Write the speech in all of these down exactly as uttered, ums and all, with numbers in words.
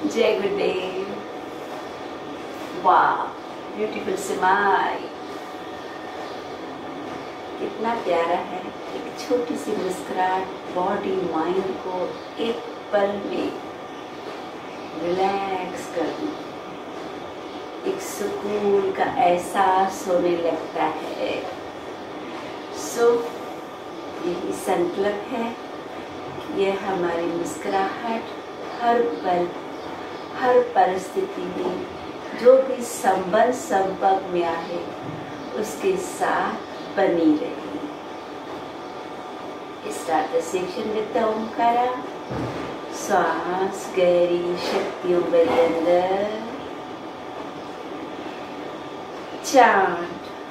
जय गुरुदेव। वाह, beautiful smile, कितना प्यारा है। एक छोटी सी मुस्कुराहट बॉडी माइंड को एक पल में रिलैक्स कर दूं, एक सुकून का एहसास होने लगता है। सो यही संकल्प है, यह हमारी मुस्कुराहट हर पल हर परिस्थिति में जो भी संबंध संपर्क में आए उसके साथ बनी रही। Start the session with the Omkara. श्वास गहरी शक्तियों भरे अंदर, चांट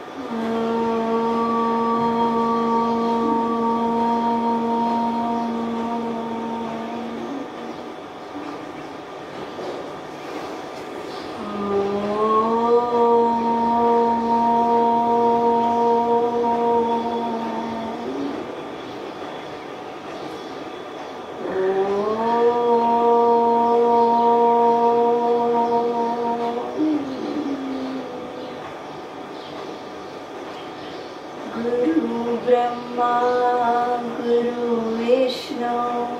ब्रह्मा गुरु विष्णु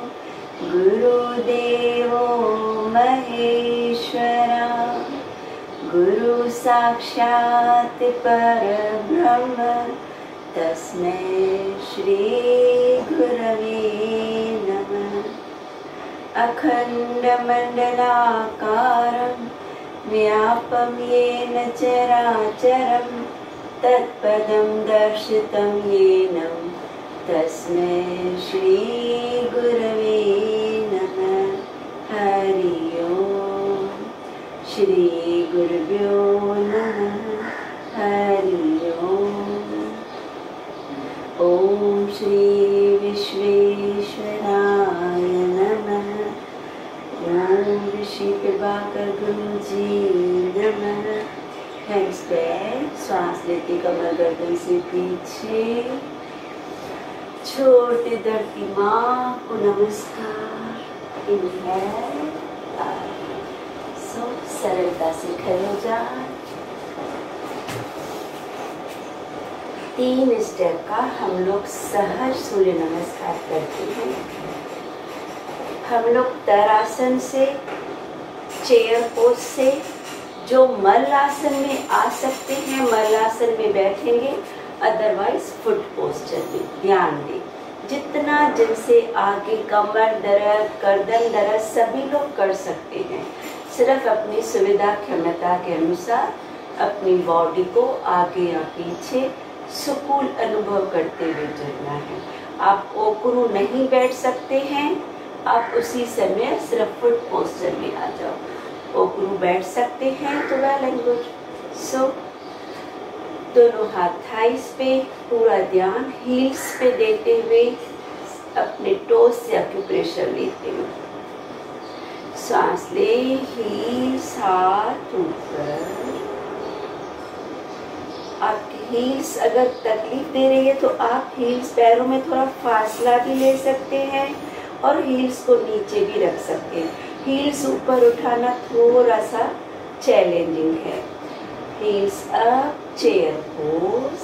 गुरुदेवो महेश्वरा, गुरु साक्षात् परब्रह्म तस्मै श्री गुरवे नमः। अखंड मंडलाकारं व्याप्तं येन चराचरं तत्पदं दर्शितं येन तस्मै श्री गुरवे नमः। हरि ओम। श्री गुरुभ्यो नमः। हरि ओम। ओम श्री विश्वेश्वराय नमः। ओम ऋषि प्रभाकर गुरु जी नमः। Thanks back. श्वास लेते कमर गर्दन से पीछे, छोड़ते धरती माँ को नमस्कार। इनहेल, सो सरलता से खड़े हो जाए। तीन स्टेप का हम लोग सहज सूर्य नमस्कार करते हैं। हम लोग तरासन से, चेयर पोज से, जो मल्लासन में आ सकते हैं मल्लासन में बैठेंगे, अदरवाइज फुट पोस्चर में ध्यान दें। जितना जिनसे आगे कमर दर्द, गर्दन दर्द सभी लोग कर सकते हैं। सिर्फ अपनी सुविधा क्षमता के अनुसार अपनी बॉडी को आगे या पीछे सुकून अनुभव करते हुए चलना है। आप ओकरू नहीं बैठ सकते हैं, आप उसी समय सिर्फ फुट पोस्चर में आ जाओ। ओकरू बैठ सकते हैं तो वेल एंड गुड। सो दोनों हाथ थाइस पे, पूरा ध्यान हील्स पे देते हुए अपने टोस से एक्यूप्रेशर लेते हुए सांस ले। हील्स हाथ ऊपर। आपकी हील्स अगर तकलीफ दे रही है तो आप हील्स पैरों में थोड़ा फासला भी ले सकते हैं और हील्स को नीचे भी रख सकते हैं। हील्स ऊपर उठाना थोड़ा सा चैलेंजिंग है। Heels up, chair pose.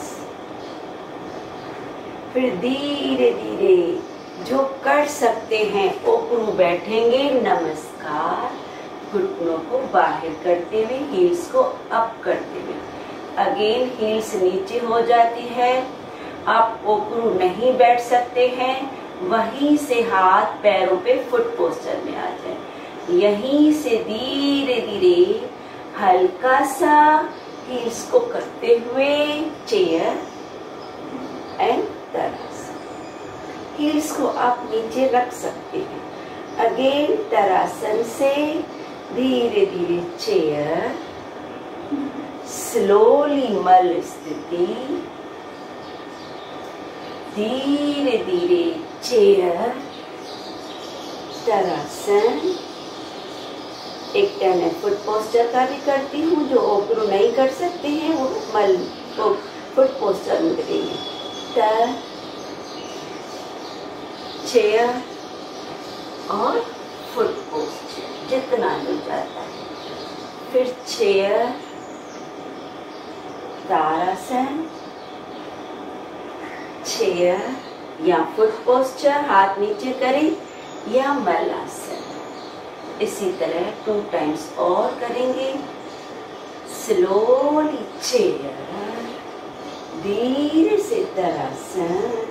फिर धीरे धीरे जो कर सकते हैं ओकरू बैठेंगे, नमस्कार। घुटनों को बाहर करते हुए, हील्स को अप करते हुए। अगेन हील्स नीचे हो जाती है। आप ओकरू नहीं बैठ सकते हैं, वहीं से हाथ पैरों पे फुट पोस्चर में आ जाए। यहीं से धीरे धीरे हल्का सा हील्स को करते हुए चेयर एंड तरासन। हील्स को आप नीचे रख सकते हैं। अगेन तरासन से धीरे धीरे चेयर, स्लोली मल स्थिति। धीरे धीरे चेयर, तरासन। एक टेन एंड फुट पोस्चर का भी करती हूँ। जो ओकरू नहीं कर सकते हैं वो मल वो फुट पोस्चर में करेंगे। त चेयर और फुट पोस्चर। जितना हो जाता है। फिर चेयर, तारासन, चेयर या फुट पोस्चर, हाथ नीचे करें, या मलासन। इसी तरह टू टाइम्स और करेंगे। स्लोली चेयर, धीरे से तारासन,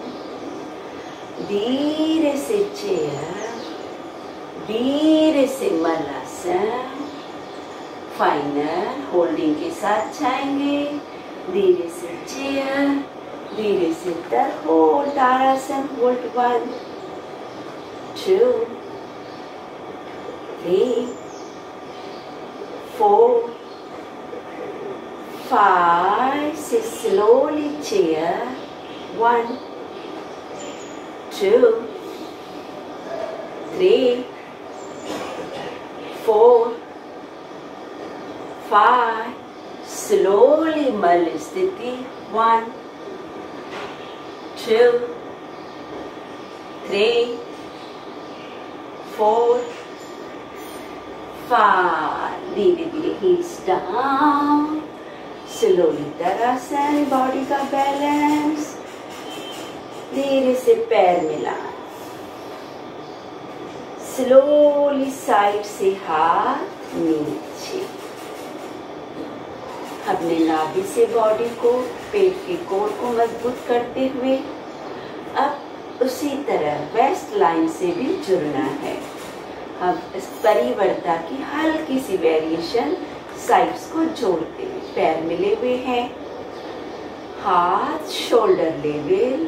धीरे से चेयर, धीरे से मलासन। फाइनल होल्डिंग के साथ जाएंगे। धीरे से चेयर, धीरे से तर होल्ड, तारासन hold, one two three four five six. Slowly chair, one two three four five. Slowly मल स्थिति, one two three four five. धीरे धीरे हील्स डाउन, स्लोली तारासन, बॉडी का बैलेंस। धीरे से पैर मिलाएं, स्लोली साइड से हाथ नीचे। अपने नाभि से बॉडी को, पेट के कोर को मजबूत करते हुए अब उसी तरह वेस्ट लाइन से भी जुड़ना है। अब इस परिवर्ता की हल्की सी वेरिएशन साइड्स को जोड़ते हुए, पैर मिले हुए हैं, हाथ शोल्डर लेवल,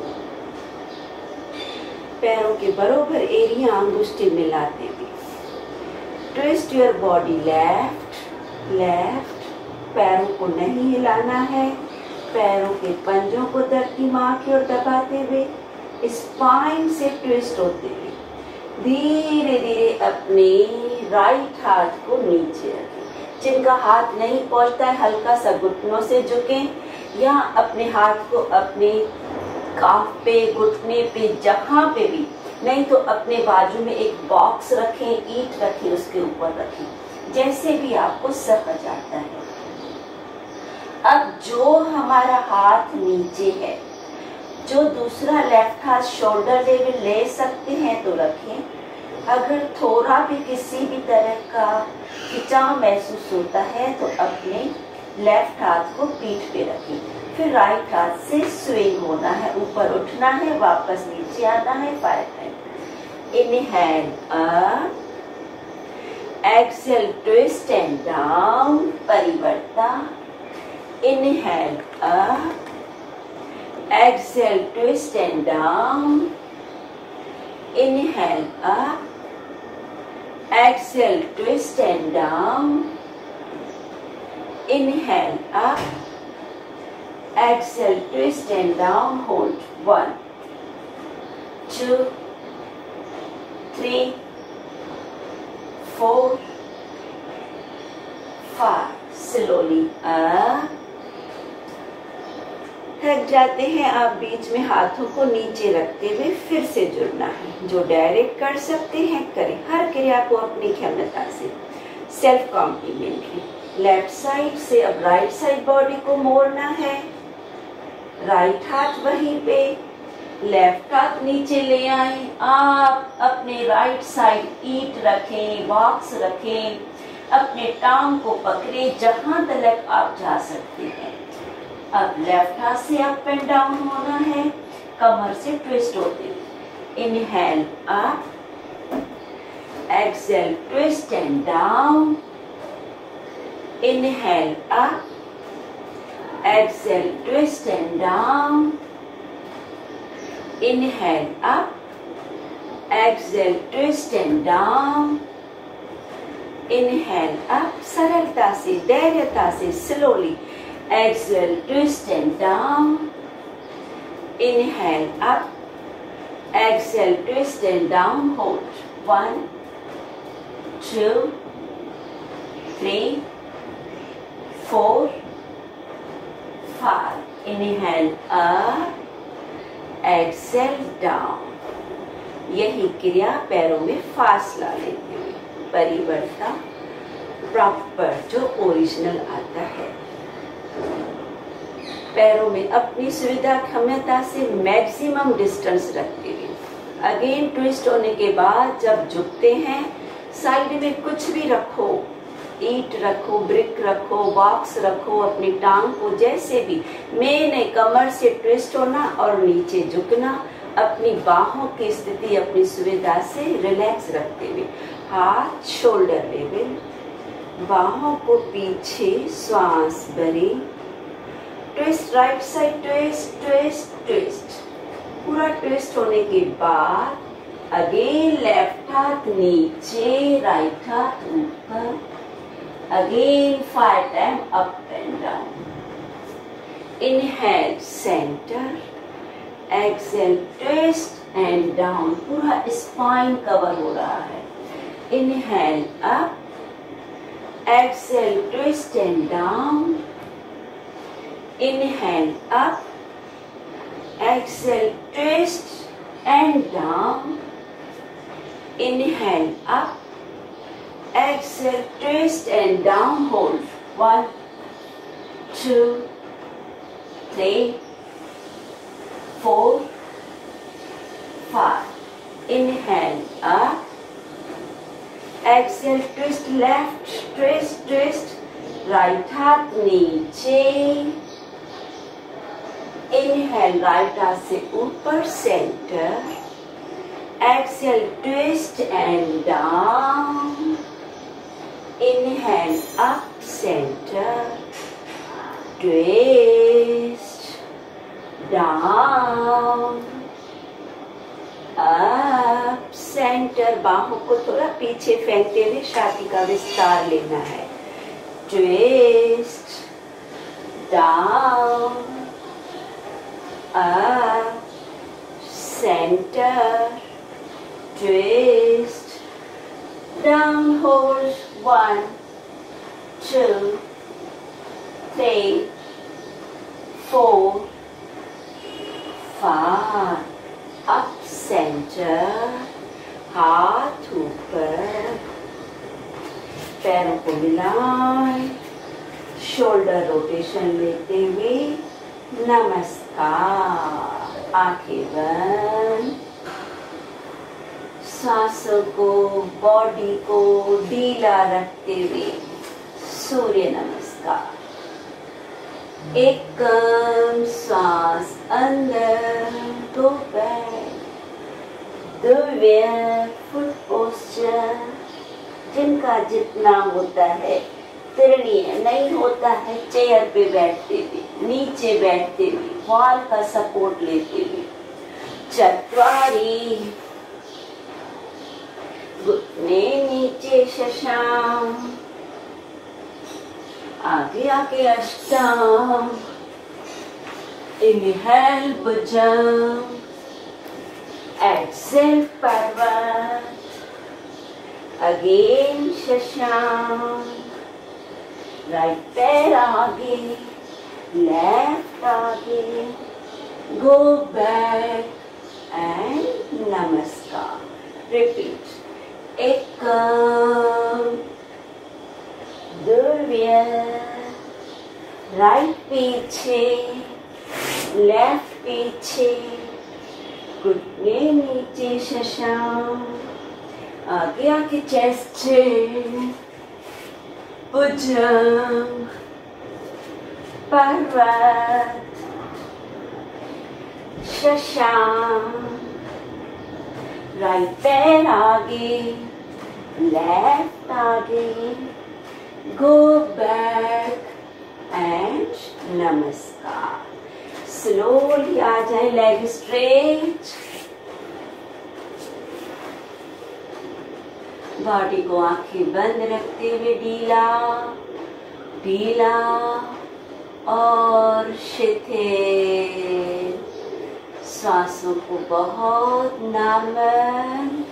पैरों के बराबर एरिया अंगुष्ठी मिलाते हुए। Twist your body left left. पैरों को नहीं हिलाना है, पैरों के पंजों को धरती मां की ओर दबाते हुए स्पाइन से ट्विस्ट होते हुए धीरे धीरे अपने राइट हाथ को नीचे रखें। जिनका हाथ नहीं पहुंचता है हल्का सा घुटनों से झुकें, या अपने हाथ को अपने काफ पे, घुटने पे, जहां पे भी, नहीं तो अपने बाजू में एक बॉक्स रखें, ईंट रखें, उसके ऊपर रखें, जैसे भी आपको सहज आता है। अब जो हमारा हाथ नीचे है, जो दूसरा लेफ्ट हाथ शोल्डर लेवल ले सकते हैं तो रखें। अगर थोड़ा भी किसी भी तरह का खिंचाव महसूस होता है तो अपने लेफ्ट हाथ को पीठ पे रखें। फिर राइट हाथ से स्विंग होना है, ऊपर उठना है, वापस नीचे आना है। Five time. Inhale up, exhale twist and down, परिवर्ता। Inhale up, exhale twist and down, inhale up, exhale twist and down, inhale up, exhale twist and down, hold, one two three four five. Slowly up. थक जाते हैं आप बीच में हाथों को नीचे रखते हुए फिर से जुड़ना है। जो डायरेक्ट कर सकते हैं करें, हर क्रिया को अपनी क्षमता से। Self complementary. लेफ्ट साइड से अब राइट साइड बॉडी को मोड़ना है, राइट हाथ वहीं पे, लेफ्ट हाथ नीचे ले आए। आप अपने राइट साइड ईंट रखें, बॉक्स रखें, अपने टांग को पकड़े जहां तक आप जा सकते हैं। अब लेफ्ट हाथ से अप एंड डाउन होना है, कमर से ट्विस्ट होते हुए। Inhale up, exhale twist and down, inhale up, exhale twist and down, inhale up, exhale twist and down, inhale up. सरलता से, धैर्यता से, slowly exhale twist and down, inhale up, exhale twist and down, hold, one two three four five. Inhale up, exhale down. यही क्रिया पैरों में फासला लेते हुए परिवर्तन प्रॉपर जो ओरिजिनल आता है। पैरों में अपनी सुविधा क्षमता से मैक्सिमम डिस्टेंस रखते हुए अगेन ट्विस्ट होने के बाद जब झुकते हैं साइड में कुछ भी रखो, ईट रखो, ब्रिक रखो, बॉक्स रखो, अपनी टांग को जैसे भी, मेन है कमर से ट्विस्ट होना और नीचे झुकना, अपनी बाहों की स्थिति अपनी सुविधा से रिलैक्स रखते हुए हाथ शोल्डर लेवल, बाहों को पीछे, श्वास भरे, twist right side, twist twist twist. पूरा ट्विस्ट होने के बाद अगेन लेफ्ट हाथ नीचे, राइट हाथ ऊपर, again five time up and down. Inhale centre, exhale twist and down, पूरा स्पाइन कवर हो रहा है। Inhale up, exhale twist and down, inhale up, exhale twist and down, inhale up, exhale twist and down, hold one, two, three, four, five. Inhale up, exhale twist left, twist twist, right हाथ नीचे, inhale right हाथ से ऊपर centre, exhale twist and down, inhale up centre, twist down, up centre. बाहों को थोड़ा पीछे फेंकते हुए छाती का विस्तार लेना है। Twist down, up, center, twist, down, hold, one, two, three, four, five, up, center, हाथ ऊपर, पैरों को मिलाएं, शोल्डर रोटेशन लेते हुए नमस्कार। आंखें बंद, सांसों को, बॉडी को ढीला रखते हुए सूर्य नमस्कार। एक कम सांस अंदर, गो बैक, दिव्य फुट पोस्चर। जिनका जितना होता है तरणीय नहीं होता है, चेयर पे बैठते हुए, नीचे बैठते हुए, वॉल का सपोर्ट लेते हुए चत्वारी, घुटने नीचे शशांक, आगे आगे अष्टांग, इनहेल भुजंग, एक्सेल पर्वत, अगेन शशांक, राइट पैर आगे, लेफ्ट आगे, गो बैक एंड नमस्कार। रिपीट। एक दिव्य, राइट पीछे, लेफ्ट पीछे, घुटने नीचे शशांक, आगे आगे चेस्ट, भुजंग, पर्वत, शशांक, राइट पैर आगे, लेफ्ट आगे, गो बैक एंड नमस्कार। स्लोली आ जाए, लेग स्ट्रेच, बॉडी को आंखें बंद रखते हुए ढीला ढीला और शिथिल, सांसों को बहुत नमन,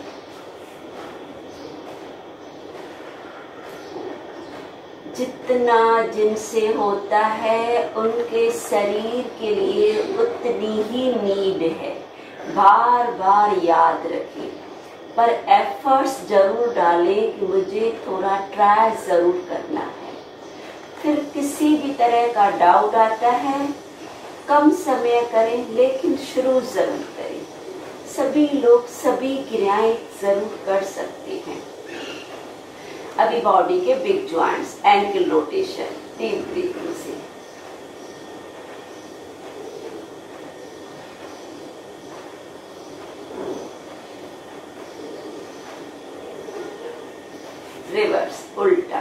जितना जिनसे होता है उनके शरीर के लिए उतनी ही नीड है। बार बार याद रखें, पर एफर्ट्स जरूर डालें कि मुझे थोड़ा ट्राई जरूर करना है। फिर किसी भी तरह का डाउट आता है, कम समय करें लेकिन शुरू जरूर करें। सभी लोग सभी क्रियाएं जरूर कर सकते हैं। अभी बॉडी के big joints, ankle rotation, deep breathing से रिवर्स, उल्टा।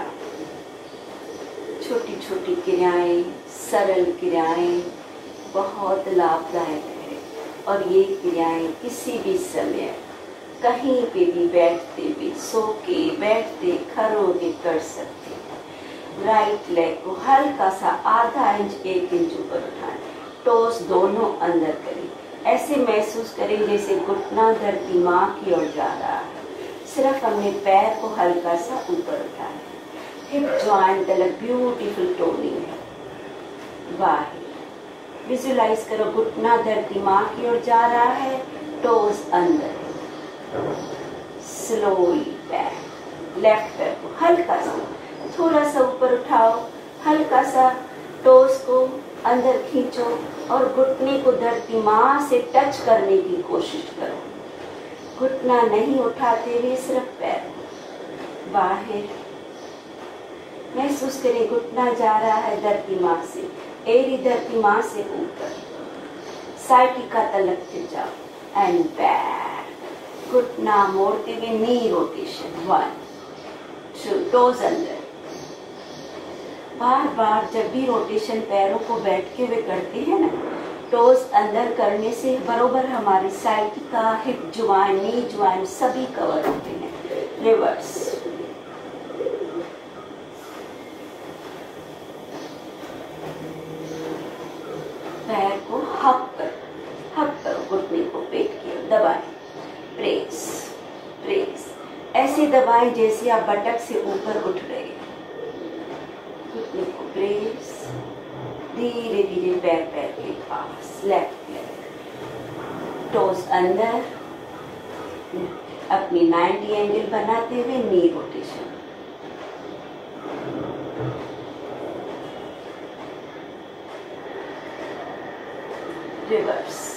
छोटी छोटी क्रियाएं, सरल क्रियाएं बहुत लाभदायक है और ये क्रियाएं किसी भी समय कहीं पे भी बैठते भी, सो के, बैठते, खड़े होके कर सकते हैं। राइट लेग को हल्का सा आधा इंच एक इंच ऊपर उठाएं, टोस दोनों अंदर करें। ऐसे महसूस करें जैसे घुटना धरती माँ की ओर जा रहा है। सिर्फ हमने पैर को हल्का सा ऊपर उठाया। हिप जॉइंट अलग ब्यूटीफुल टोनिंग है। बाहर विजुलाइज करो, घुटना धरती माँ की ओर जा रहा है, टोस अंदर। स्लोली बैक, लेफ्ट पैर को हल्का सा थोड़ा सा ऊपर उठाओ, हल्का सा टोस को अंदर खींचो और घुटने को धरती माँ से टच करने की कोशिश करो। घुटना नहीं उठाते हुए सिर्फ पैर बाहर। महसूस करें घुटना जा रहा है धरती माँ से, एरी धरती माँ से ऊपर। साइटिका तलक जाओ एंड बैक। घुटना मोड़ते हुए knee rotation, one two, toes अंदर। बार बार जब भी रोटेशन पैरों को बैठते हुए करते हैं ना, टोज अंदर करने से बरोबर हमारी sciatica, hip join, knee join सभी कवर होते हैं। रिवर्स, पैर को हक करो, हक करो, घुटने को पेट की ओर दबाएं। प्रेस, प्रेस ऐसे दबाएं जैसे आप बटक से ऊपर उठ रहे हैं। घुटने को प्रेस, धीरे धीरे पैर पैर के पास, लेफ्ट लेग, टोस अंदर, अपनी नाइंटी एंगल बनाते हुए नी रोटेशन। रिवर्स,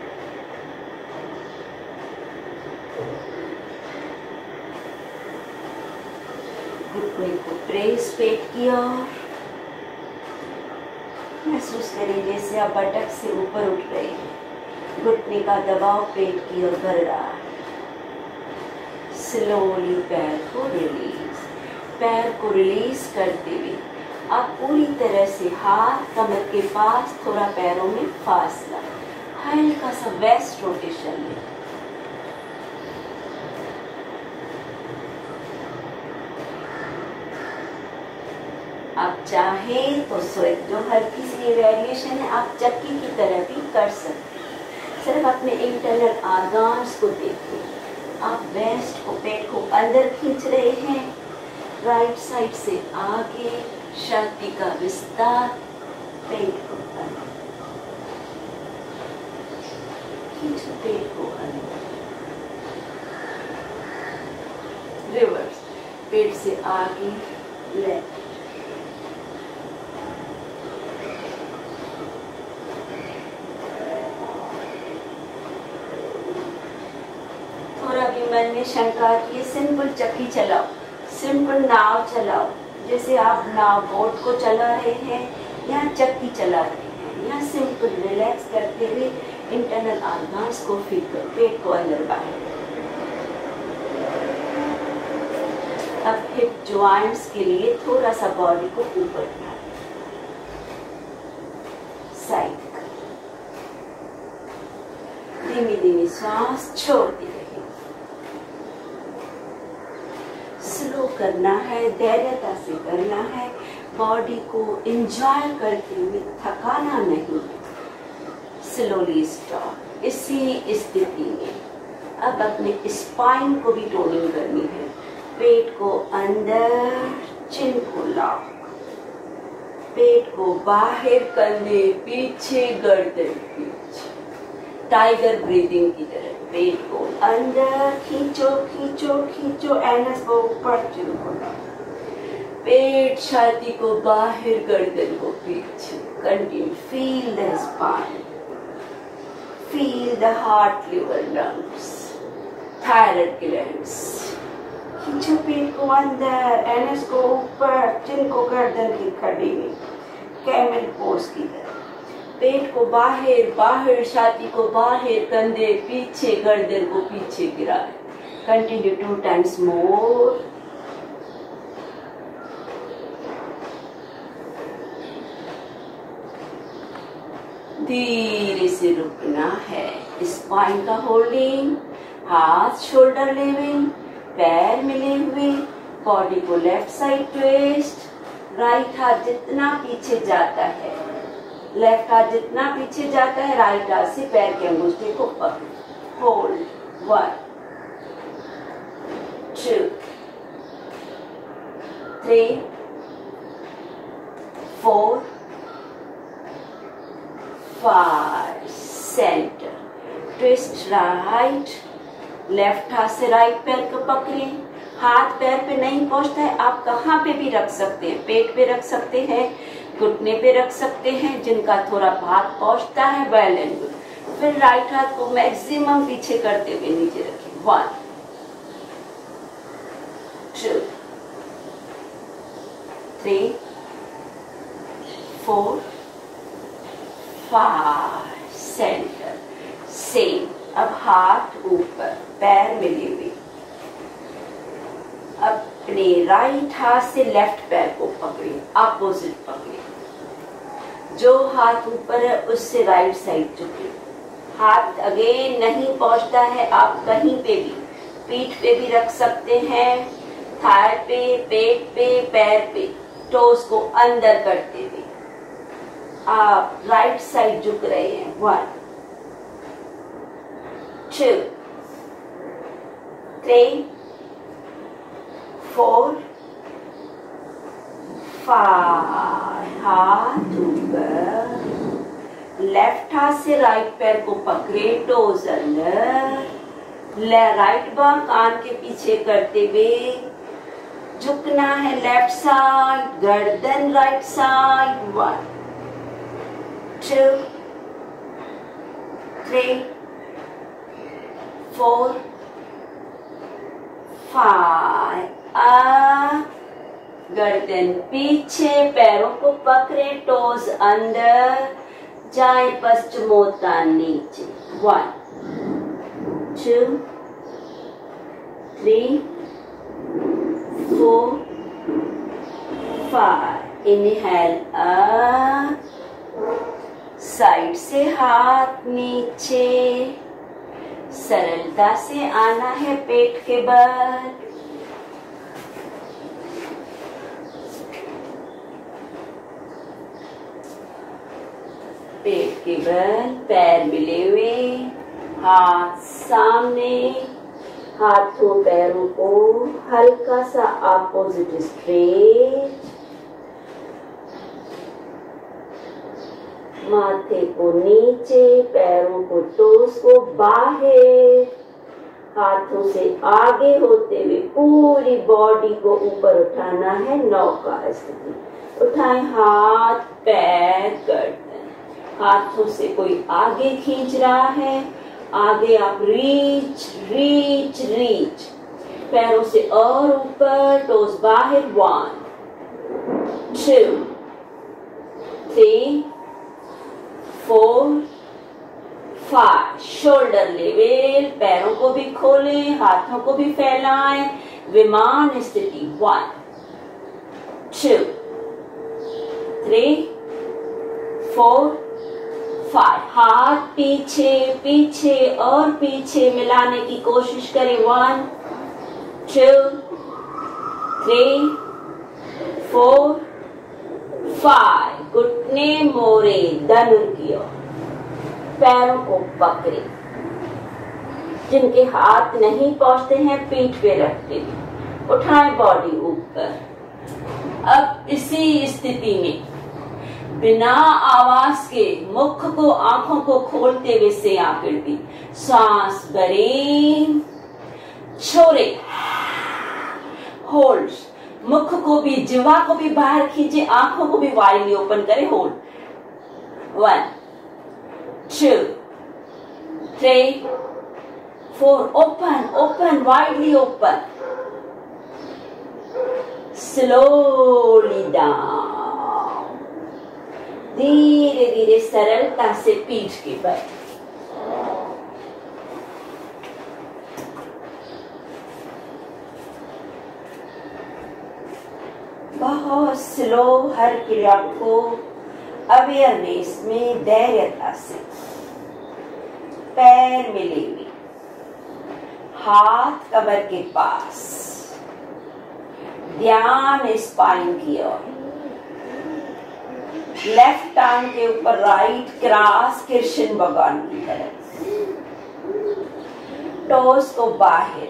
घुटने को प्रेस पेट की ओर। महसूस करें जैसे आप बटक से ऊपर उठ रहे हैं। घुटने का दबाव पेट की ओर बढ़ रहा है। स्लोली पैर को रिलीज, पैर को रिलीज करते हुए आप पूरी तरह से हाथ कमर के पास, थोड़ा पैरों में फासला, हल्का सा वेस्ट रोटेशन लें। आप चाहें तो स्वेट जो हल्की सी वेरिएशन है आप चक्की की तरह भी कर सकते हैं। सिर्फ अपने इंटरनल ऑर्गन्स को देखें। आप वेस्ट को, पेट को अंदर खींच रहे हैं, राइट साइड से आगे, छाती का विस्तार, पेट को अंदर खींचो, पेट को अंदर। रिवर्स, पेट से आगे, लेफ्ट, थोड़ा भी मन में शंका की, सिंपल चक्की चलाओ, सिंपल नाव चलाओ, जैसे आप नाव बोट को चला रहे हैं या चक्की चला रहे हैं। या सिंपल रिलैक्स करते हुए इंटरनल ऑर्गन्स को फील करो, पेट को अंदर बाहर। अब हिप ज्वाइंट्स के लिए थोड़ा सा बॉडी को ऊपर उठाओ, साइड कर, धीमी धीमी सांस छोड़ती रहिए। स्लो करना है, धैर्यता से करना है, बॉडी को एंजॉय करते हुए थकाना नहीं। Slowly stop. इसी स्थिति में अब अपने स्पाइन को भी टोनिंग करनी है। पेट को अंदर, चिन को लॉक, पेट को बाहर, कंधे पीछे, गर्दन पीछे। टाइगर ब्रीदिंग की तरह पेट को अंदर खींचो खींचो खींचो, एनस को ऊपर, चिन को पेट, छाती को बाहर, गर्दन को पीछे। Continue, feel the spine, feel the heart, liver, lungs, thyroid glands. खींचो पेट को अंदर, एनस को ऊपर, चिन को गर्दन की खड़ी में, कैमल पोज की तरह। पेट को बाहर बाहर, छाती को बाहर, कंधे पीछे, गर्दन को पीछे गिराए। Continue two times more. धीरे से रुकना है। स्पाइन का होल्डिंग, हाथ शोल्डर लेवल, पैर मिले हुए, बॉडी को लेफ्ट साइड ट्विस्ट। राइट हाथ जितना पीछे जाता है, लेफ्ट हाथ जितना पीछे जाता है, राइट हाथ से पैर के अंगूठे को पकड़, hold. One, two, three, four, five. Centre, twist right, left हाथ से राइट पैर को पकड़े। हाथ पैर पे नहीं पहुंचता है, आप कहाँ पे भी रख सकते हैं, पेट पे रख सकते हैं, घुटने पे रख सकते हैं। जिनका थोड़ा हाथ पहुंचता है वेल एंड गुड। फिर राइट हाथ को मैक्सिमम पीछे करते हुए नीचे रखें। One, two, three, four, five. Centre, same. अब हाथ ऊपर, पैर मिले हुए। अपने राइट हाथ से लेफ्ट पैर को पकड़िए, अपोजिट पकड़िए। जो हाथ ऊपर है उससे राइट साइड झुके। हाथ अगेन नहीं पहुंचता है, आप कहीं पे भी, पीठ पे भी रख सकते हैं, थाई पे, पेट पे, पैर पे, टोस को अंदर करते हुए आप राइट साइड झुक रहे हैं। One, two, three, four, five. हाथ ऊपर, लेफ्ट हाथ से राइट पैर को पकड़े, टोज अंदर, राइट बांह कान के पीछे करते हुए झुकना है लेफ्ट साइड, गर्दन right side. One, two, three, four, five. Up, गर्दन पीछे, पैरों को पकड़े, टोज अंदर, जाए पश्चिमोत्तान नीचे। One, two, three, four, five. Inhale up, side से हाथ नीचे, सरलता से आना है पेट के बल। पेट के बल, पैर मिले हुए, हाथ सामने, हाथों पैरों को हल्का सा अपोजिट स्ट्रेट, माथे को नीचे, पैरों को, टोस को बाहर, हाथों से आगे होते हुए पूरी बॉडी को ऊपर उठाना है। नौका स्थिति, उठाएं हाथ, पैर, गर्दन, हाथों से कोई आगे खींच रहा है, आगे आप रीच रीच रीच, पैरों से और ऊपर, टोस बाहर। One, two, three, four, five. Shoulder level, पैरों को भी खोलें, हाथों को भी फैलाएं, विमान स्थिति। One, two, three, four, five. हाथ पीछे पीछे और पीछे मिलाने की कोशिश करें। One, two, three, four, five. घुटने मोड़े धनुर की ओर, पैरों को पकड़े, जिनके हाथ नहीं पहुंचते हैं पीठ पे रखते हैं, उठाएं बॉडी ऊपर। अब इसी स्थिति में बिना आवाज के मुख को, आंखों को खोलते हुए से आकृति, सांस भरें, छोड़े, होल्ड, मुख को भी, जिह्वा को भी बाहर खींचे, आंखों को भी वाइडली ओपन करें, hold, one, two, three, four, open, open, widely open, slowly down, धीरे धीरे सरलता से पीठ के बल, बहुत स्लो हर क्रिया को अवेयरनेस में धैर्यता से, पैर मिलेंगे, हाथ कमर के पास, ध्यान स्पाइन की ओर, लेफ्ट टांग के ऊपर राइट क्रॉस कृष्ण भगवान की तरफ, टोस को बाहर,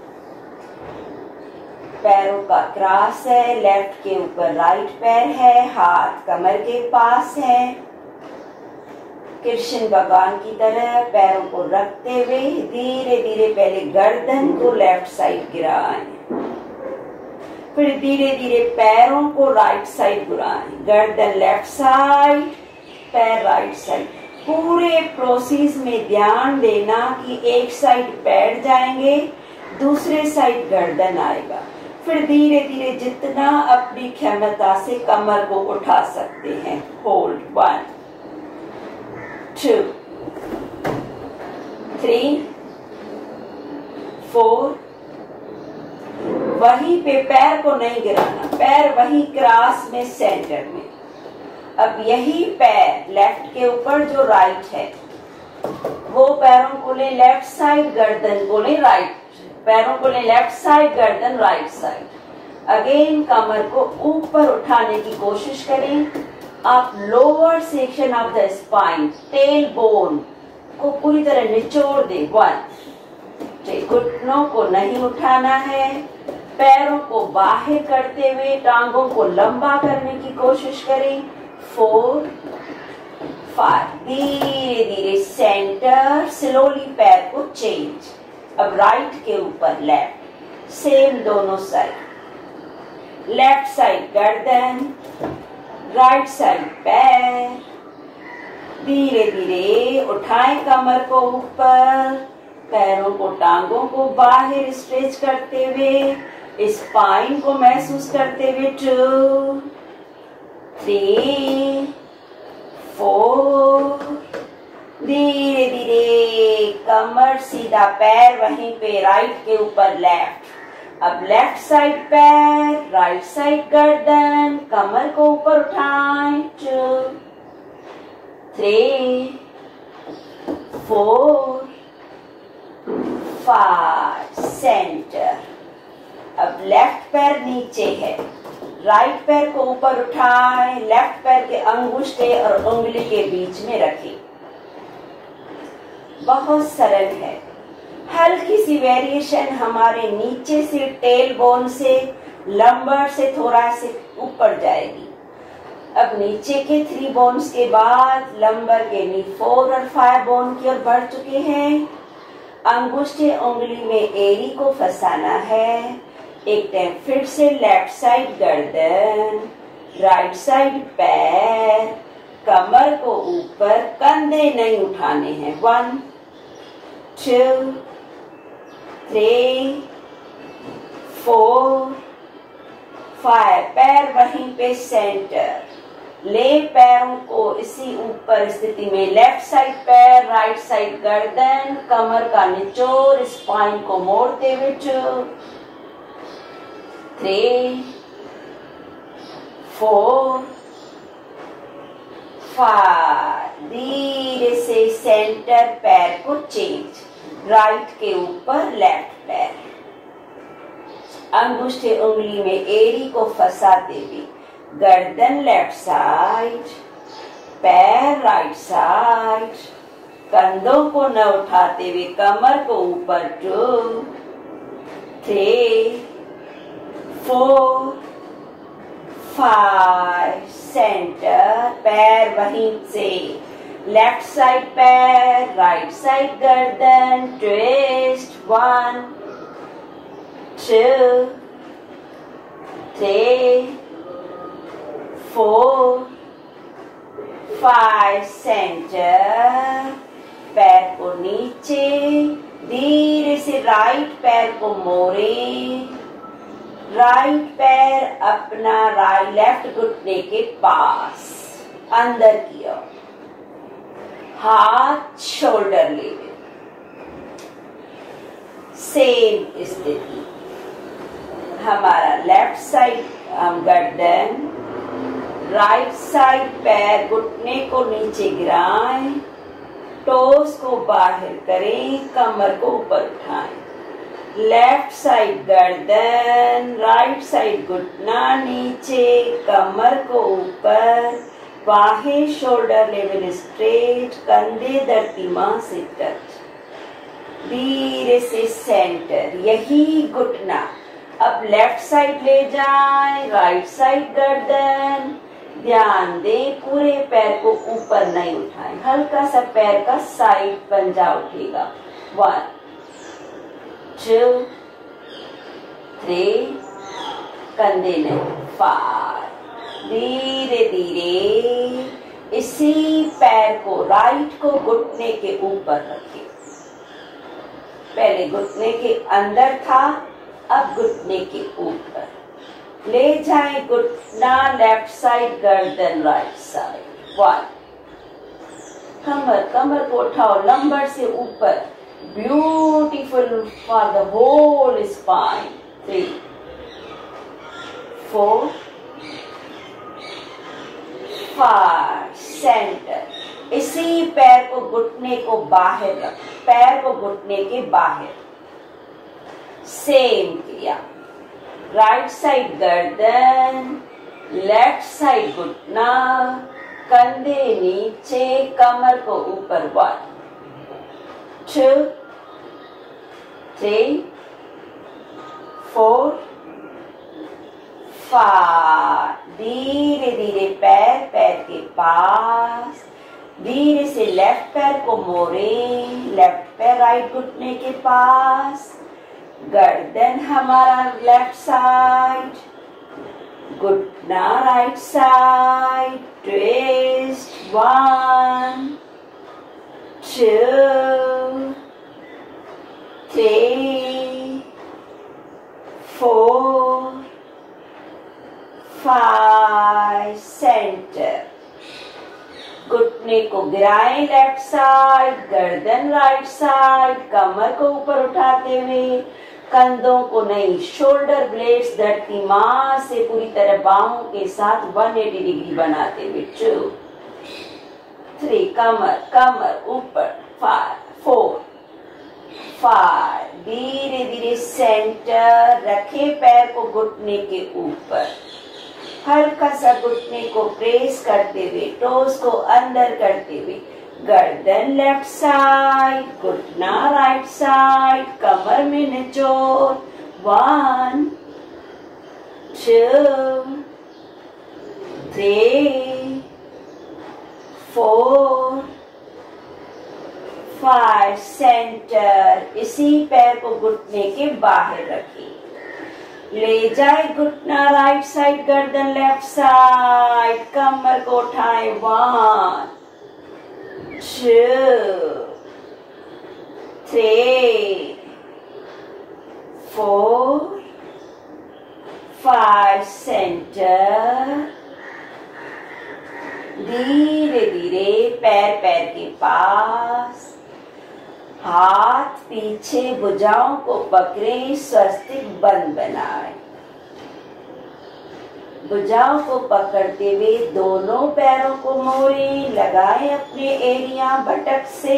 पैरों का क्रॉस है, लेफ्ट के ऊपर राइट पैर है, हाथ कमर के पास है, कृष्ण भगवान की तरह पैरों को रखते हुए धीरे धीरे पहले गर्दन को लेफ्ट साइड गिराएं, फिर धीरे धीरे पैरों को राइट साइड घुराएं, गर्दन लेफ्ट साइड, पैर राइट साइड। पूरे प्रोसेस में ध्यान देना कि एक साइड पैर जाएंगे, दूसरे साइड गर्दन आएगा, फिर धीरे धीरे जितना अपनी क्षमता से कमर को उठा सकते हैं, hold, one, two, three, four, वहीं पे पैर को नहीं गिराना, पैर वहीं क्रॉस में सेंटर में। अब यही पैर लेफ्ट के ऊपर जो राइट है, वो पैरों को ले लेफ्ट साइड, गर्दन को ले राइट, पैरों को ले लेफ्ट साइड, गर्दन राइट साइड। अगेन कमर को ऊपर उठाने की कोशिश करें। आप lower section of the spine, tailbone को पूरी तरह निचोड़ दे, वन, घुटनों को नहीं उठाना है, पैरों को बाहर करते हुए टांगों को लंबा करने की कोशिश करें, फोर, फाइव, धीरे धीरे सेंटर, स्लोली पैर को चेंज। अब राइट के ऊपर लेफ्ट, सेम दोनों साइड, लेफ्ट साइड गर्दन, राइट साइड पैर, धीरे धीरे उठाएं कमर को ऊपर, पैरों को, टांगों को बाहर स्ट्रेच करते हुए, स्पाइन को महसूस करते हुए, टू, थ्री, फोर, धीरे धीरे कमर सीधा, पैर वहीं पे, राइट के ऊपर लेफ्ट। अब लेफ्ट साइड पैर, राइट साइड गर्दन, कमर को ऊपर उठाएं, two, three, four, five, centre. अब लेफ्ट पैर नीचे है, राइट पैर को ऊपर उठाएं, लेफ्ट पैर के अंगूठे और उंगली के बीच में रखें। बहुत सरल है। हल्की सी वेरिएशन हमारे नीचे से टेल बोन से, लंबर से थोड़ा से ऊपर जाएगी। अब नीचे के थ्री बोन्स के बाद लंबर के नी फोर और फाइव बोन की ओर बढ़ चुके हैं। अंगूठे उंगली में एड़ी को फंसाना है। एक टाइम फिर से लेफ्ट साइड गर्दन, राइट साइड पैर, कमर को ऊपर, कंधे नहीं उठाने हैं। One, two, three, four, five, पैर वहीं पे सेंटर, ले पैरों को इसी ऊपर स्थिति में, लेफ्ट साइड पैर, राइट साइड गर्दन, कमर का निचोड़, स्पाइन को मोड़ते हुए, टू, थ्री, फोर, फाइव, धीरे से सेंटर, पैर को चेंज, राइट के ऊपर लेफ्ट पैर, अंगूठे उंगली में एड़ी को फंसाते हुए, गर्दन लेफ्ट साइड, पैर राइट साइड, कंधों को न उठाते हुए कमर को ऊपर, two, three, four, five centre, पैर वहीं से, लेफ्ट साइड पैर, राइट साइड गर्दन, twist, one two three four five centre, पैर को नीचे, धीरे से राइट पैर को मोड़े, राइट पैर अपना राइट लेफ्ट घुटने के पास अंदर की ओर, हाथ शोल्डर लेवल, सेम स्थिति। हमारा लेफ्ट साइड हम गर्दन, राइट साइड पैर घुटने को नीचे गिराएं, टोस को बाहर करें, कमर को ऊपर उठाएं, लेफ्ट साइड गर्दन, राइट साइड घुटना नीचे, कमर को ऊपर, बाहें शोल्डर लेवल स्ट्रेट, कंधे धरती मां से टच, धीरे से सेंटर, यही घुटना अब लेफ्ट साइड ले जाएं, राइट साइड गर्दन, ध्यान दें पूरे पैर को ऊपर नहीं उठाएं, हल्का सा पैर का साइड पंजा उठेगा, वन टू थ्री, कंधे नहीं, फाइव, धीरे धीरे इसी पैर को राइट को घुटने के ऊपर रखें, पहले घुटने के अंदर था, अब घुटने के ऊपर ले जाए, घुटना लेफ्ट साइड, गर्दन राइट साइड, वन, कमर कमर को उठाओ लंबर से ऊपर, beautiful for the whole spine, three four five centre, इसी पैर को घुटने को बाहर रखो, पैर को घुटने के बाहर, सेम किया, राइट साइड गर्दन, लेफ्ट साइड घुटना, कंधे नीचे, कमर को ऊपर, one two three four five, धीरे धीरे पैर पैर के पास, धीरे से लेफ्ट पैर को मोड़े, लेफ्ट पैर राइट घुटने के पास, गर्दन हमारा लेफ्ट साइड, घुटना right side, twist, one two three four five centre, घुटने को गिराएं लेफ्ट साइड, गर्दन राइट साइड, कमर को ऊपर उठाते हुए, कंधों को नहीं, शोल्डर ब्लेड्स धरती मां से पूरी तरह बाहों के साथ एक सौ अस्सी डिग्री बनाते हुए, टू थ्री, कमर कमर ऊपर, फाइव फोर फाइव, धीरे धीरे सेंटर रखे, पैर को घुटने के ऊपर, हल्का सा घुटने को प्रेस करते हुए, टोस को अंदर करते हुए, गर्दन लेफ्ट साइड, घुटना राइट साइड, कमर में निचोड़, one two three four five centre, इसी पैर को घुटने के बाहर रखिए, ले जाए घुटना राइट साइड, गर्दन लेफ्ट साइड, कमर को उठाए, one two three four five centre, धीरे धीरे पैर पैर के पास, हाथ पीछे, भुजाओं को पकड़े, स्वस्तिक बंद बनाए, भुजाओं को पकड़ते हुए दोनों पैरों को मोड़े, लगाए अपने एरिया बटक से,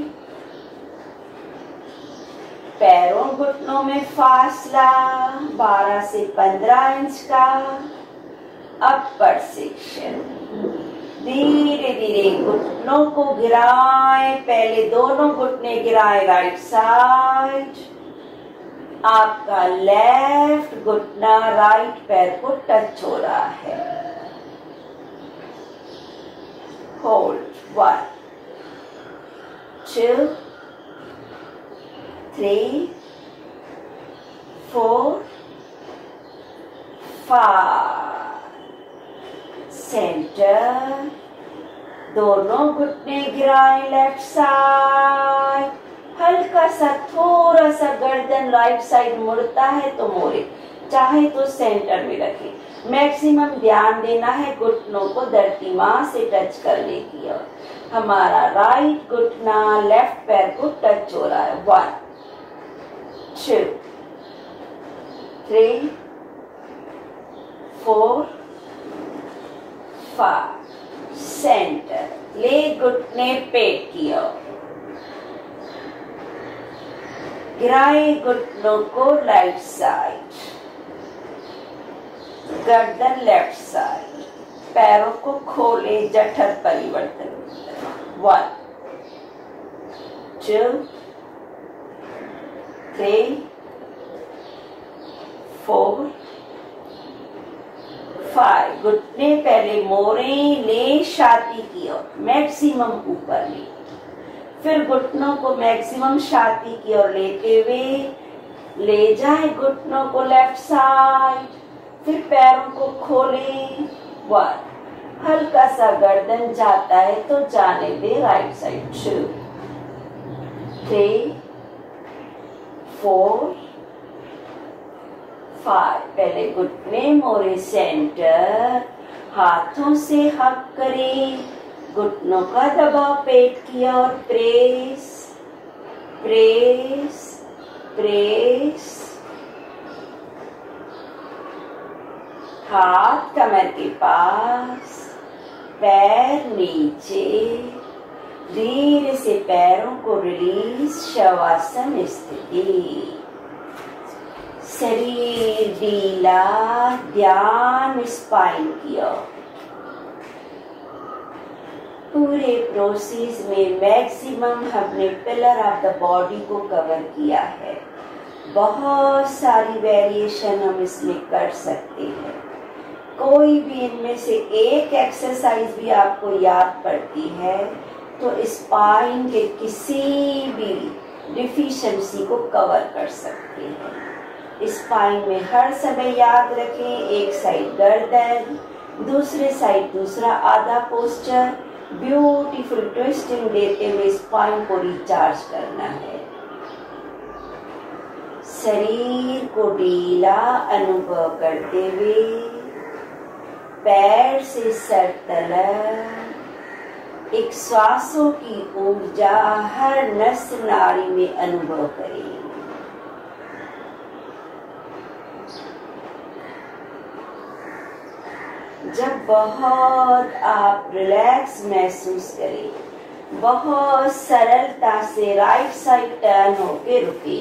पैरों घुटनों में फासला बारह से पंद्रह इंच का, अपर सेक्शन, धीरे धीरे घुटनों को गिराए, पहले दोनों घुटने गिराए राइट साइड, आपका लेफ्ट घुटना राइट पैर को टच हो रहा है। Hold, one, two, three, four, five. Centre, दोनों घुटने गिराए लेफ्ट साइड। हल्का सा थोड़ा सा गर्दन राइट साइड मुड़ता है तो मोड़े, चाहे तो सेंटर में रखें। मैक्सिमम ध्यान देना है घुटनों को धरती मां से टच करने की ओर। हमारा राइट घुटना लेफ्ट पैर को टच हो रहा है। One, two, three, four, five. Centre, ले घुटने पेट की ओर, गिराए घुटनों को राइट साइड, गर्दन लेफ्ट साइड, पैरों को खोले जठर परिवर्तन। One, two, three, four, five. घुटने पहले मोड़े, ले छाती की ओर, मैक्सिमम ऊपर ले, फिर घुटनों को मैक्सिमम छाती की ओर लेते हुए ले जाए घुटनों को लेफ्ट साइड, फिर पैरों को खोले। वन, हल्का सा गर्दन जाता है तो जाने दे right side. Two, three, four, five. पहले घुटने मोड़े सेंटर, हाथों से हक करें, घुटनों का दबाव पेट की ओर, प्रेस प्रेस प्रेस। हाथ कमर के पास, पैर नीचे, धीरे से पैरों को रिलीज, शवासन स्थिति। शरीर ढीला, ध्यान स्पाइन की ओर। पूरे प्रोसेस में मैक्सिमम हमने पिलर ऑफ द बॉडी को कवर किया है। बहुत सारी वेरिएशन हम इसमें कर सकते हैं। कोई भी इनमें से एक एक्सरसाइज भी आपको याद पड़ती है तो स्पाइन के किसी भी डिफिशिएंसी को कवर कर सकते हैं। स्पाइन में हर समय याद रखें, एक साइड गर्दन, दूसरे साइड दूसरा आधा पोस्चर, ब्यूटीफुल ट्विस्टिंग देते हुए स्पाइन को रिचार्ज करना है। शरीर को ढीला अनुभव करते हुए पैर से सर तलक एक श्वासों की ऊर्जा हर नस नाड़ी में अनुभव करें। जब बहुत आप रिलैक्स महसूस करें, बहुत सरलता से राइट साइड टर्न होके रुके।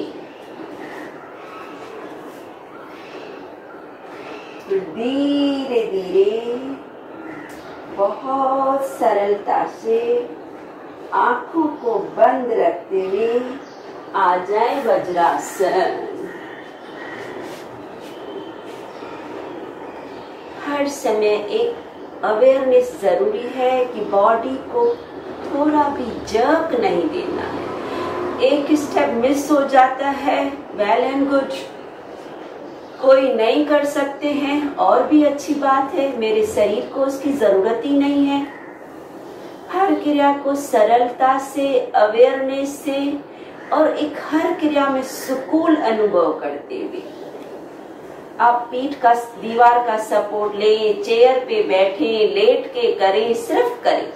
धीरे धीरे बहुत सरलता से आंखों को बंद रखते हुए आ जाए वज्रासन। हर समय एक अवेयरनेस जरूरी है कि बॉडी को थोड़ा भी जर्क नहीं देना है। एक स्टेप मिस हो जाता है, वेल एंड गुड, कोई नहीं कर सकते हैं और भी अच्छी बात है, मेरे शरीर को उसकी जरूरत ही नहीं है। हर क्रिया को सरलता से, अवेयरनेस से और एक हर क्रिया में सुकून अनुभव करते हुए आप पीठ का, दीवार का सपोर्ट लें, चेयर पे बैठे, लेट के करें, सिर्फ करें।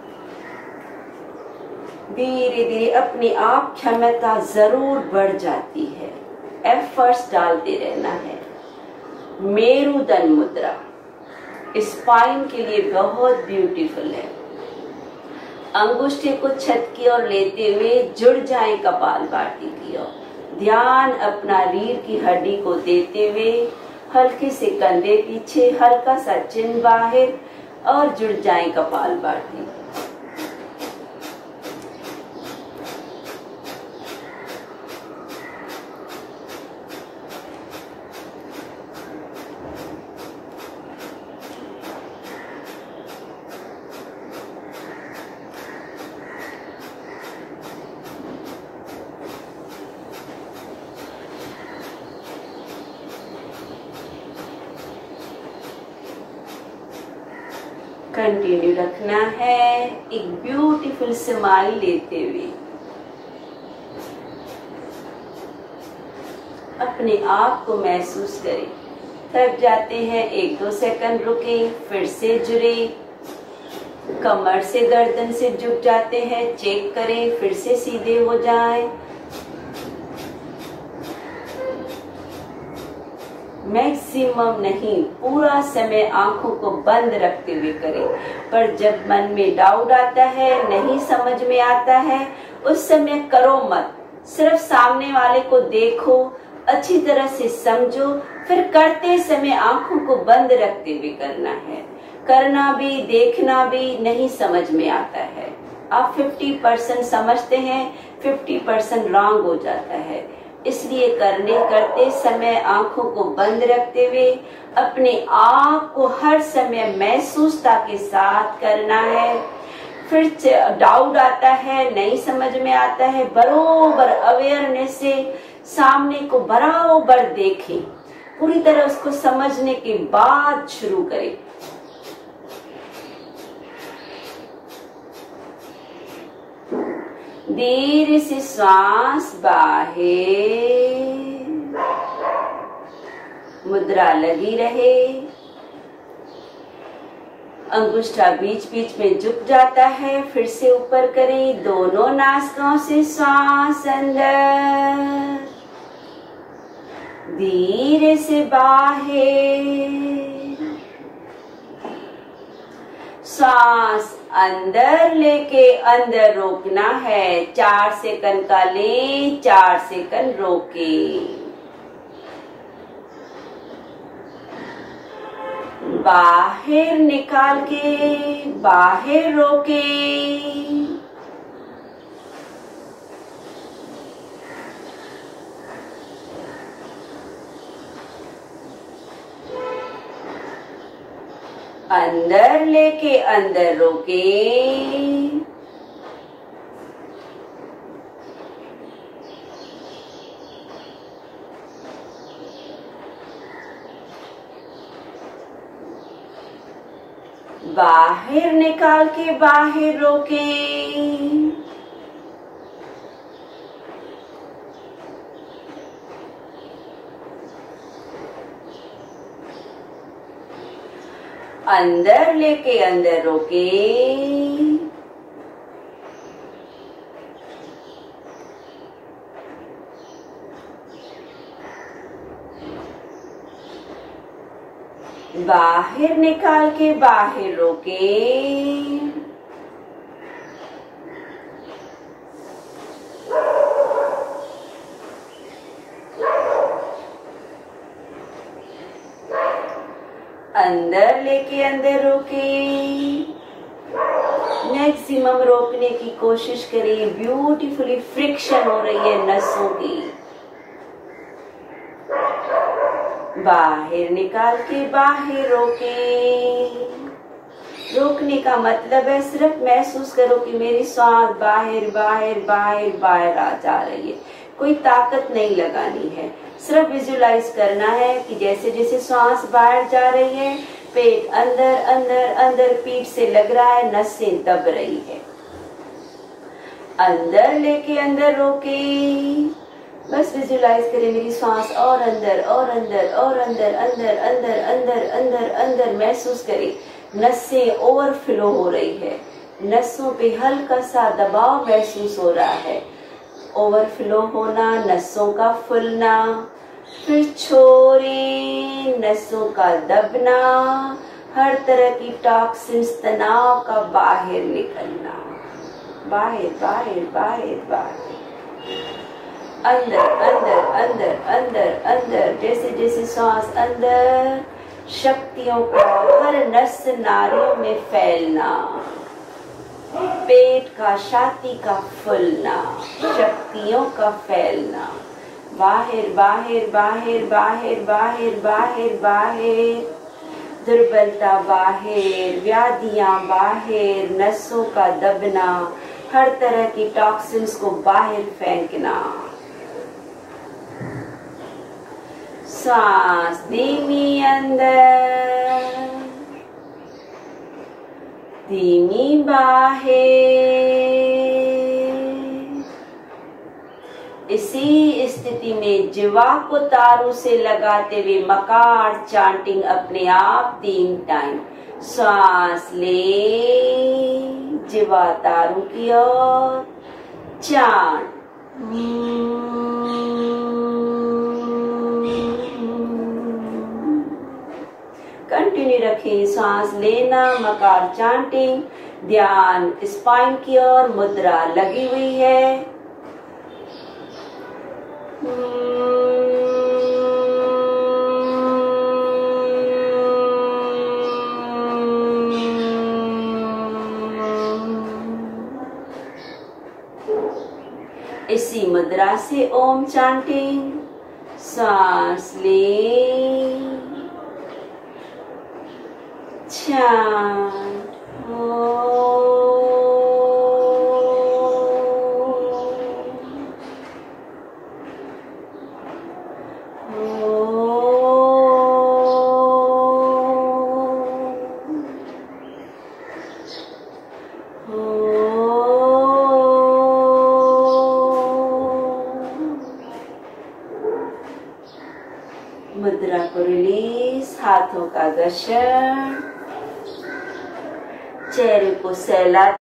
धीरे धीरे अपने आप क्षमता जरूर बढ़ जाती है, एफर्ट्स डालते रहना है। मेरुदंड मुद्रा स्पाइन के लिए बहुत ब्यूटीफुल है। अंगुष्ठे को छत की ओर लेते हुए जुड़ जाएं कपालभाति की ओर। ध्यान अपना रीढ़ की हड्डी को देते हुए हल्के से कंधे पीछे, हल्का सा चिन बाहर और जुड़ जाएं कपालभाति। कंटिन्यू रखना है एक ब्यूटीफुल स्माइल लेते हुए। अपने आप को महसूस करें। थक जाते हैं, एक दो सेकंड रुके, फिर से जुड़े। कमर से गर्दन से झुक जाते हैं, चेक करें, फिर से सीधे हो जाएं। मैक्सिमम नहीं, पूरा समय आंखों को बंद रखते हुए करें। पर जब मन में डाउट आता है, नहीं समझ में आता है, उस समय करो मत। सिर्फ सामने वाले को देखो, अच्छी तरह से समझो, फिर करते समय आंखों को बंद रखते हुए करना है। करना भी, देखना भी नहीं समझ में आता है। आप पचास परसेंट समझते हैं, पचास परसेंट रॉन्ग हो जाता है। इसलिए करने करते समय आंखों को बंद रखते हुए अपने आप को हर समय महसूसता के साथ करना है। फिर डाउट आता है, नहीं समझ में आता है, बरोबर अवेयरनेस से सामने को बराबर देखें, पूरी तरह उसको समझने के बाद शुरू करें। धीरे से श्वास बाहर, मुद्रा लगी रहे। अंगुष्ठा बीच बीच में झुक जाता है, फिर से ऊपर करें। दोनों नासिकाओं से श्वास अंदर, धीरे से बाहर। सांस अंदर लेके अंदर रोकना है। चार सेकंड का लें, चार सेकंड रोकें। बाहर निकाल के बाहर रोकें। अंदर लेके अंदर रोकें। बाहर निकाल के बाहर रोकें। अंदर लेके अंदर रोकें। बाहर निकाल के बाहर रोकें। अंदर लेके अंदर रोकें। मैक्सिमम रोकने की कोशिश करें। ब्यूटीफुली फ्रिक्शन हो रही है नसों की। बाहर निकाल के बाहर रोकें। रोकने का मतलब है सिर्फ महसूस करो कि मेरी सांस बाहर बाहर बाहर बाहर आ जा रही है। कोई ताकत नहीं लगानी है, सिर्फ विजुलाइज करना है कि जैसे जैसे सांस बाहर जा रही है, पेट अंदर अंदर अंदर पीठ से लग रहा है, नसें दब रही है। अंदर लेके अंदर रोके। बस विजुलाइज करें मेरी सांस और अंदर और अंदर और अंदर अंदर अंदर अंदर अंदर अंदर महसूस करें नसें ओवरफ्लो हो रही है। नसों पे हल्का सा दबाव महसूस हो रहा है। ओवरफ्लो होना, नसों का फूलना, फिर छोड़ें, नसों का दबना, हर तरह की टॉक्सिन्स, तनाव का बाहर निकलना। बाहर बाहर बाहर बाहर, अंदर अंदर अंदर अंदर अंदर। जैसे जैसे सांस अंदर, शक्तियों का हर नस नाड़ियों में फैलना, पेट का, छाती का फूलना, शक्तियों का फैलना। बाहर बाहर बाहर बाहर बाहर बाहर बाहर, दुर्बलता बाहर, व्याधियां बाहर, नसों का दबना, हर तरह की टॉक्सिन्स को बाहर फेंकना। सांस धीमी अंदर, धीमी बाहें। इसी स्थिति में जिवा को तारू से लगाते हुए मकार चांटिंग अपने आप तीन टाइम। श्वास ले, जिवा तारू की ओर, चांट। कंटिन्यू रखें सांस लेना, मकार चांटिंग, ध्यान स्पाइन की ओर, मुद्रा लगी हुई है। इसी मुद्रा से ओम चांटिंग। सांस ले, चांट मुद्रा को रिलीज, हाथों का घर्षण, चेहरे को सहला